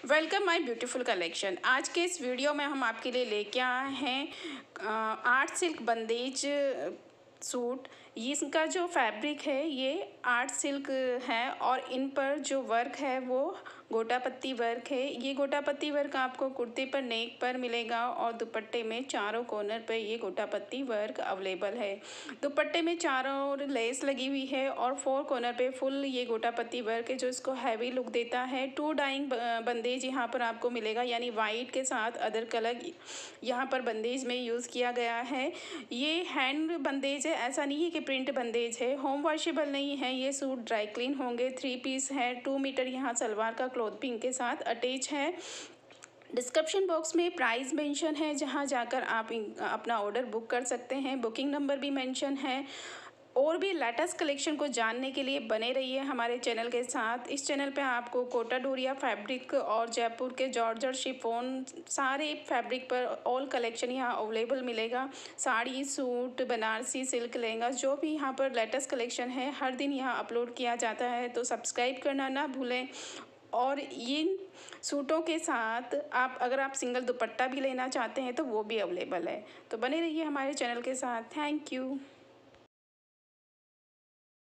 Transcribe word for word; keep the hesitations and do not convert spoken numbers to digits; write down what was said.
Welcome my beautiful collection. आज के इस वीडियो में हम आपके लिए लेके आए हैं आर्ट सिल्क बंदेज सूट। ये इसका जो फैब्रिक है ये आर्ट सिल्क है और इन पर जो वर्क है वो गोटा पत्ती वर्क है। ये गोटा पत्ती वर्क आपको कुर्ते पर नेक पर मिलेगा और दुपट्टे में चारों कॉर्नर पे ये गोटा पत्ती वर्क अवेलेबल है। दुपट्टे में चारों ओर लेस लगी हुई है और फोर कॉर्नर पे फुल ये गोटा पत्ती वर्क है जो इसको हैवी लुक देता है। टू डाइंग बंदेज यहाँ पर आपको मिलेगा, यानी वाइट के साथ अदर कलर यहाँ पर बंदेज में यूज़ किया गया है। ये हैंड बंदेज है, ऐसा नहीं है कि प्रिंट बंदेज है। होम वॉशेबल नहीं है, ये सूट ड्राई क्लीन होंगे। थ्री पीस है, टू मीटर यहाँ सलवार का क्लॉथ पिंक के साथ अटैच है। डिस्क्रिप्शन बॉक्स में प्राइस मेंशन है जहां जाकर आप अपना ऑर्डर बुक कर सकते हैं। बुकिंग नंबर भी मेंशन है। और भी लेटेस्ट कलेक्शन को जानने के लिए बने रहिए हमारे चैनल के साथ। इस चैनल पे आपको कोटा डोरिया फैब्रिक और जयपुर के जॉर्जेट शिफॉन सारे फैब्रिक पर ऑल कलेक्शन यहाँ अवेलेबल मिलेगा। साड़ी, सूट, बनारसी, सिल्क, लहंगा, जो भी यहाँ पर लेटेस्ट कलेक्शन है हर दिन यहाँ अपलोड किया जाता है, तो सब्सक्राइब करना ना भूलें। और इन सूटों के साथ आप अगर आप सिंगल दुपट्टा भी लेना चाहते हैं तो वो भी अवेलेबल है। तो बने रहिए हमारे चैनल के साथ। Thank you.